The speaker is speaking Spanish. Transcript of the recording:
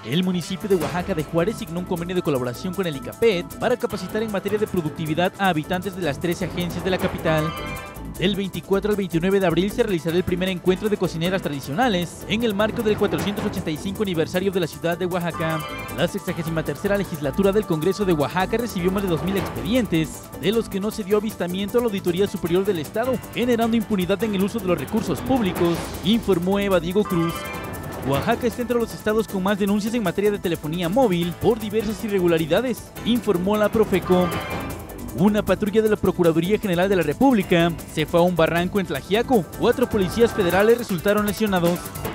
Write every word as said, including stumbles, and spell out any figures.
El municipio de Oaxaca de Juárez signó un convenio de colaboración con el ICAPET para capacitar en materia de productividad a habitantes de las trece agencias de la capital. Del veinticuatro al veintinueve de abril se realizará el primer encuentro de cocineras tradicionales en el marco del cuatrocientos ochenta y cinco aniversario de la ciudad de Oaxaca. La sexagésima tercera legislatura del Congreso de Oaxaca recibió más de dos mil expedientes, de los que no se dio avistamiento a la Auditoría Superior del Estado, generando impunidad en el uso de los recursos públicos, informó Eva Diego Cruz. Oaxaca está entre los estados con más denuncias en materia de telefonía móvil por diversas irregularidades, informó la Profeco. Una patrulla de la Procuraduría General de la República se fue a un barranco en Tlaxiaco. Cuatro policías federales resultaron lesionados.